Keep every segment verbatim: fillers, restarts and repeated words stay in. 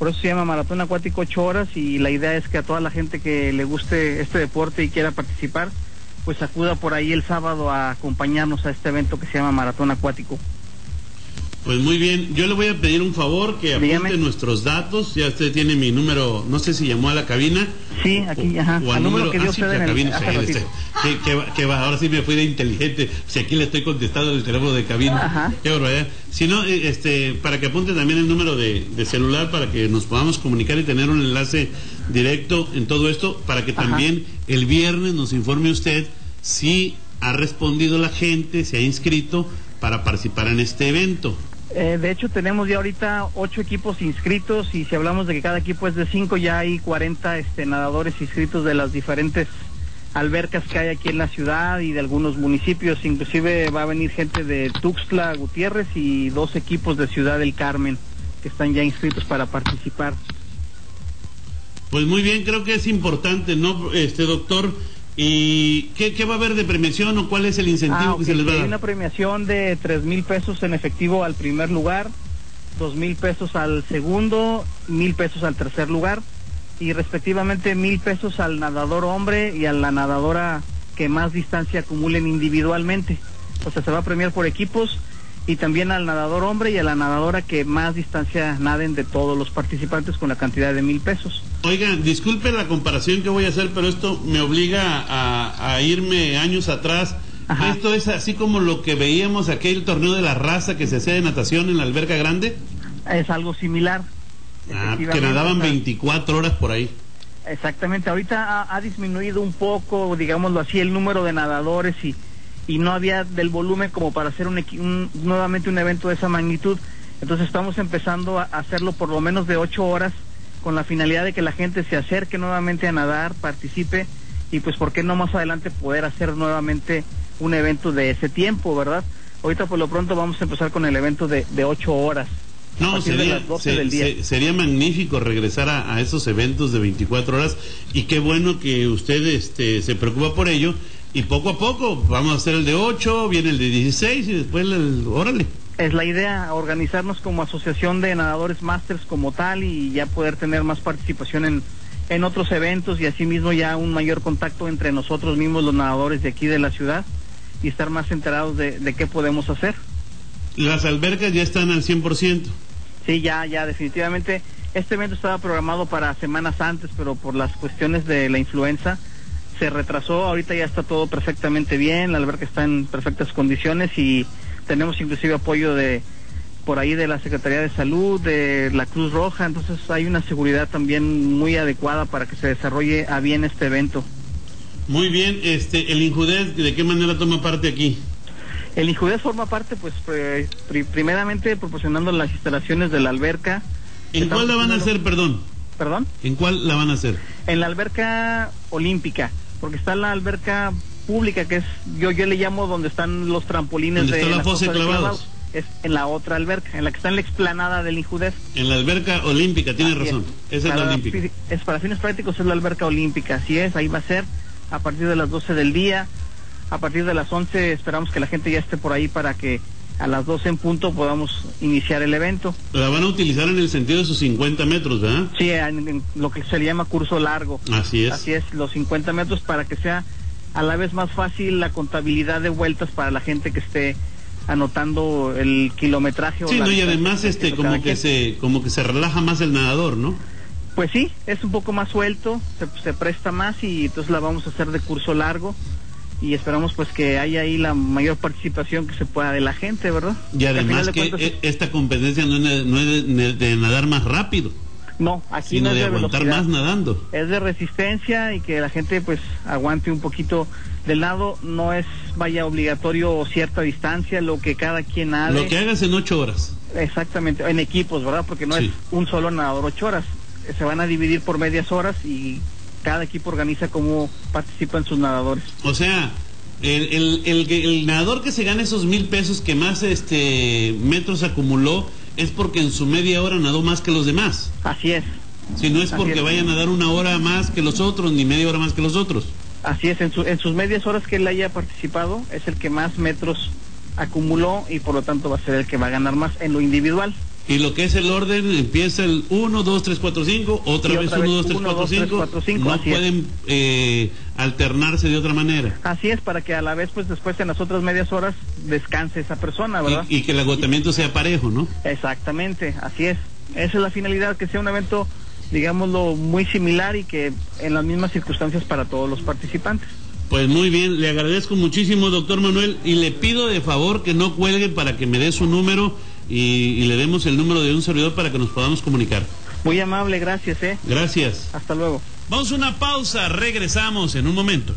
Por eso se llama Maratón Acuático ocho horas, y la idea es que a toda la gente que le guste este deporte y quiera participar, pues acuda por ahí el sábado a acompañarnos a este evento que se llama Maratón Acuático. Pues muy bien, yo le voy a pedir un favor, que apunte Dígame. Nuestros datos. Ya usted tiene mi número, no sé si llamó a la cabina. Sí, aquí, ajá, o al al número número que dio ah, sí, usted la en cabina, el, sí, hace este, ratito. que, que, va, que va, ahora sí me fui de inteligente, si aquí le estoy contestando el teléfono de cabina. Ajá. Qué barbaridad. Si no, eh, este, para que apunte también el número de, de celular, para que nos podamos comunicar y tener un enlace directo en todo esto, para que Ajá. también el viernes nos informe usted si ha respondido la gente, se ha inscrito para participar en este evento. Eh, de hecho, tenemos ya ahorita ocho equipos inscritos, y si hablamos de que cada equipo es de cinco, ya hay cuarenta este, nadadores inscritos de las diferentes albercas que hay aquí en la ciudad y de algunos municipios. Inclusive va a venir gente de Tuxtla Gutiérrez y dos equipos de Ciudad del Carmen que están ya inscritos para participar. Pues muy bien, creo que es importante, ¿no, este doctor? ¿Y qué, qué va a haber de premiación o cuál es el incentivo Ah, que okay. se les va a Hay dar? una premiación de tres mil pesos en efectivo al primer lugar, dos mil pesos al segundo, mil pesos al tercer lugar, y respectivamente mil pesos al nadador hombre y a la nadadora que más distancia acumulen individualmente. O sea, se va a premiar por equipos, y también al nadador hombre y a la nadadora que más distancia naden de todos los participantes, con la cantidad de mil pesos. Oigan, disculpe la comparación que voy a hacer, pero esto me obliga a, a irme años atrás. Ajá. Esto es así como lo que veíamos aquel torneo de la raza que se hacía de natación en la alberca grande. Es algo similar. Ah, que nadaban veinticuatro horas por ahí. Exactamente, ahorita ha, ha disminuido un poco, digámoslo así, el número de nadadores, y, y no había del volumen como para hacer un, un, nuevamente un evento de esa magnitud. Entonces estamos empezando a hacerlo por lo menos de ocho horas, con la finalidad de que la gente se acerque nuevamente a nadar, participe, y pues por qué no más adelante poder hacer nuevamente un evento de ese tiempo, ¿verdad? Ahorita por lo pronto vamos a empezar con el evento de, de ocho horas. No, sería, se, se, sería magnífico regresar a, a esos eventos de veinticuatro horas, y qué bueno que usted este, se preocupa por ello, y poco a poco vamos a hacer el de ocho, viene el de dieciséis y después el, órale. Es la idea, organizarnos como asociación de nadadores másters como tal, y ya poder tener más participación en, en otros eventos, y asimismo ya un mayor contacto entre nosotros mismos, los nadadores de aquí de la ciudad, y estar más enterados de, de qué podemos hacer. Las albercas ya están al cien por ciento. Sí, ya, ya, definitivamente. Este evento estaba programado para semanas antes, pero por las cuestiones de la influenza se retrasó. Ahorita ya está todo perfectamente bien, la alberca está en perfectas condiciones, y tenemos inclusive apoyo de por ahí de la Secretaría de Salud, de la Cruz Roja. Entonces hay una seguridad también muy adecuada para que se desarrolle a bien este evento. Muy bien, este, el INJUDES, ¿de qué manera toma parte aquí? El INJUDES forma parte, pues, pre, pri, primeramente proporcionando las instalaciones de la alberca. ¿En cuál la van a hacer, perdón? ¿Perdón? ¿En cuál la van a hacer? En la alberca olímpica, porque está la alberca pública, que es, yo yo le llamo donde están los trampolines de la, la fosa de clavados. clavados. Es en la otra alberca, en la que está en la explanada del INJUDES. En la alberca olímpica, tiene razón. Es. Esa para, es la olímpica. Es para fines prácticos, es la alberca olímpica, así es, ahí va a ser a partir de las doce del día. A partir de las once esperamos que la gente ya esté por ahí para que a las doce en punto podamos iniciar el evento. La van a utilizar en el sentido de sus cincuenta metros, ¿verdad? Sí, en, en lo que se le llama curso largo. Así es. Así es, los cincuenta metros, para que sea a la vez más fácil la contabilidad de vueltas para la gente que esté anotando el kilometraje. Sí, o no, la y además este que como que se como que se relaja más el nadador, ¿no? Pues sí, es un poco más suelto, se, se presta más, y entonces la vamos a hacer de curso largo, y esperamos pues que haya ahí la mayor participación que se pueda de la gente, ¿verdad? Y además que, que cuentas, esta competencia no es, no es de, de nadar más rápido. No, aquí sino no es de, de aguantar velocidad, más nadando. Es de resistencia, y que la gente pues aguante un poquito del nado. No es, vaya, obligatorio cierta distancia, lo que cada quien nade. Lo que hagas en ocho horas. Exactamente, en equipos, ¿verdad? Porque no sí. es un solo nadador ocho horas. Se van a dividir por medias horas, y cada equipo organiza cómo participan sus nadadores. O sea, el, el, el, el nadador que se gane esos mil pesos que más este metros acumuló es porque en su media hora nadó más que los demás. Así es. Si no es Así porque es. vayan a dar una hora más que los otros, ni media hora más que los otros. Así es, en, su, en sus medias horas que él haya participado, es el que más metros acumuló, y por lo tanto va a ser el que va a ganar más en lo individual. Y lo que es el orden, empieza el uno, dos, tres, cuatro, cinco, otra vez uno, dos, tres, cuatro, cinco, no pueden eh, alternarse de otra manera. Así es, para que a la vez, pues después en las otras medias horas descanse esa persona, ¿verdad? Y, y que el agotamiento y, sea parejo, ¿no? Exactamente, así es. Esa es la finalidad, que sea un evento, digámoslo, muy similar y que en las mismas circunstancias para todos los participantes. Pues muy bien, le agradezco muchísimo, doctor Manuel, y le pido de favor que no cuelgue para que me dé su número y, y le demos el número de un servidor para que nos podamos comunicar. Muy amable, gracias, ¿eh? Gracias. Hasta luego. Vamos a una pausa, regresamos en un momento.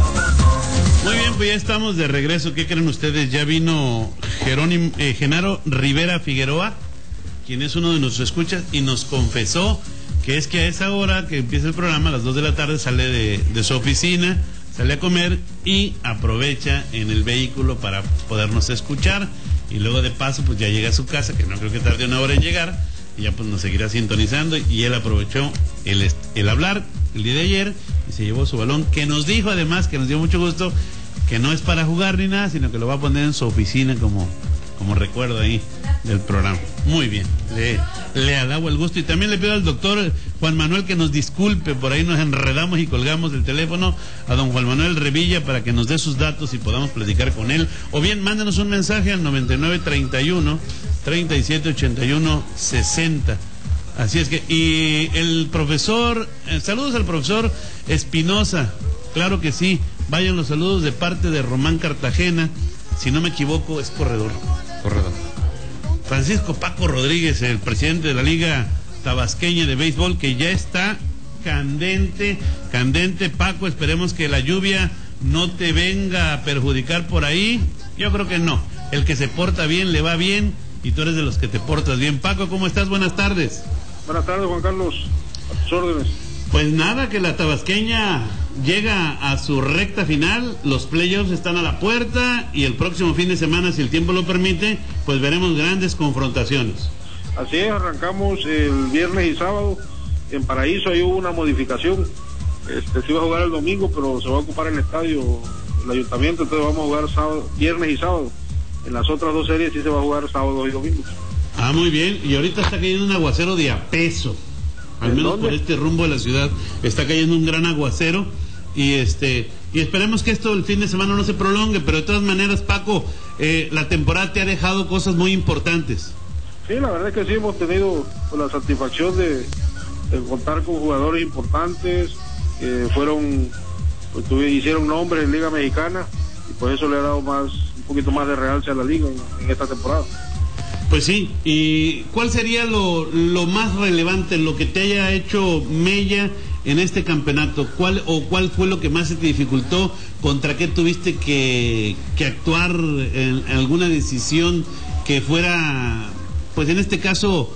Muy bien, pues ya estamos de regreso. ¿Qué creen ustedes? Ya vino Jerónimo, eh, Genaro Rivera Figueroa, quien es uno de nuestros escuchas, y nos confesó que es que a esa hora que empieza el programa, a las dos de la tarde, sale de, de su oficina, sale a comer y aprovecha en el vehículo para podernos escuchar, y luego de paso pues ya llega a su casa, que no creo que tarde una hora en llegar, y ya pues nos seguirá sintonizando, y él aprovechó el, el hablar el día de ayer y se llevó su balón, que nos dijo además, que nos dio mucho gusto, que no es para jugar ni nada, sino que lo va a poner en su oficina como, como recuerdo ahí del programa. Muy bien, le, le alabo el gusto, y también le pido al doctor Juan Manuel que nos disculpe, por ahí nos enredamos y colgamos el teléfono, a don Juan Manuel Revilla, para que nos dé sus datos y podamos platicar con él, o bien mándanos un mensaje al noventa y nueve, treinta y uno, treinta y siete, ochenta y uno, sesenta. Así es que, y el profesor, eh, saludos al profesor Espinosa, claro que sí, vayan los saludos de parte de Román Cartagena, si no me equivoco es corredor, corredor. Francisco Paco Rodríguez, el presidente de la Liga Tabasqueña de Béisbol, que ya está candente, candente. Paco, esperemos que la lluvia no te venga a perjudicar por ahí. Yo creo que no. El que se porta bien le va bien, y tú eres de los que te portas bien. Paco, ¿cómo estás? Buenas tardes. Buenas tardes, Juan Carlos. A tus órdenes. Pues nada, que la Tabasqueña llega a su recta final, los playoffs están a la puerta, y el próximo fin de semana, si el tiempo lo permite, pues veremos grandes confrontaciones. Así es, arrancamos el viernes y sábado. En Paraíso ahí hubo una modificación. Este, se iba a jugar el domingo, pero se va a ocupar el estadio, el ayuntamiento, entonces vamos a jugar sábado, viernes y sábado. En las otras dos series sí se va a jugar sábado y domingo. Ah, muy bien, y ahorita está cayendo un aguacero de a peso. Al menos dónde? Por este rumbo de la ciudad está cayendo un gran aguacero, y este y esperemos que esto el fin de semana no se prolongue, pero de todas maneras, Paco, eh, la temporada te ha dejado cosas muy importantes. Sí, la verdad es que sí, hemos tenido pues, la satisfacción de, de contar con jugadores importantes que fueron, pues, tuve, hicieron nombre en Liga Mexicana, y pues eso le ha dado más un poquito más de realce a la liga en, en esta temporada. Pues sí, ¿y cuál sería lo, lo más relevante, lo que te haya hecho mella en este campeonato? ¿Cuál o cuál fue lo que más se te dificultó? ¿Contra qué tuviste que, que actuar en, en alguna decisión que fuera, pues en este caso,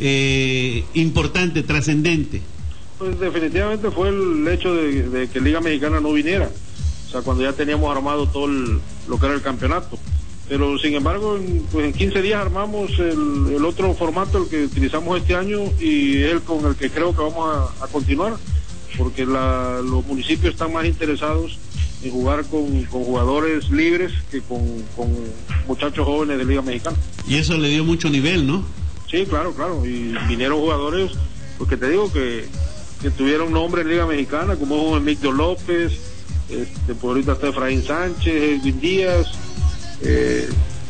eh, importante, trascendente? Pues definitivamente fue el hecho de, de que Liga Mexicana no viniera, o sea, cuando ya teníamos armado todo el, lo que era el campeonato. Pero sin embargo, en, pues en quince días armamos el, el otro formato, el que utilizamos este año, y es el con el que creo que vamos a, a continuar, porque la, los municipios están más interesados en jugar con, con jugadores libres que con, con muchachos jóvenes de Liga Mexicana. Y eso le dio mucho nivel, ¿no? Sí, claro, claro, y vinieron jugadores, porque te digo que, que tuvieron nombre en Liga Mexicana, como Emilio López, este, pues ahorita está Efraín Sánchez, Edwin Díaz. Eh,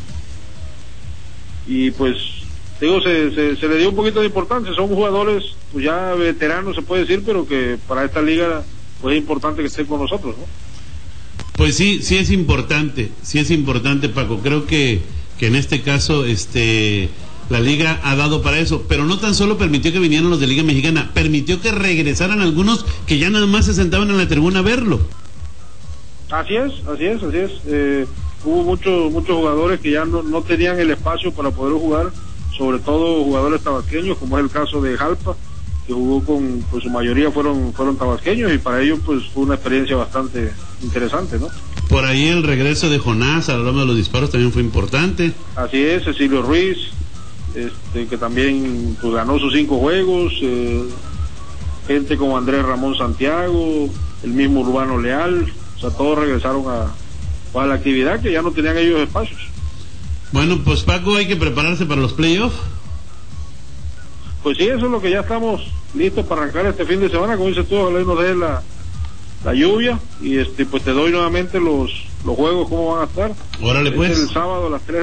y pues digo se, se, se le dio un poquito de importancia, son jugadores pues ya veteranos se puede decir, pero que para esta liga pues es importante que estén con nosotros, ¿no? Pues sí, sí es importante, sí es importante, Paco. Creo que, que en este caso este la liga ha dado para eso, pero no tan solo permitió que vinieran los de Liga Mexicana, permitió que regresaran algunos que ya nada más se sentaban en la tribuna a verlo. Así es, así es, así es. Eh, hubo muchos muchos jugadores que ya no, no tenían el espacio para poder jugar, sobre todo jugadores tabasqueños, como es el caso de Jalpa, que jugó con, pues su mayoría fueron fueron tabasqueños, y para ellos pues fue una experiencia bastante interesante, ¿no? Por ahí el regreso de Jonás a la hora de los disparos también fue importante. Así es, Cecilio Ruiz, este, que también pues ganó sus cinco juegos, eh, gente como Andrés Ramón Santiago, el mismo Urbano Leal, o sea, todos regresaron a a la actividad que ya no tenían ellos espacios. Bueno, pues Paco, hay que prepararse para los playoffs. pues sí, eso es lo que ya estamos listos para arrancar este fin de semana, como dices tú, ojalá nos dé la, la lluvia, y este pues te doy nuevamente los, los juegos, cómo van a estar. Órale, pues. Es el sábado a las tres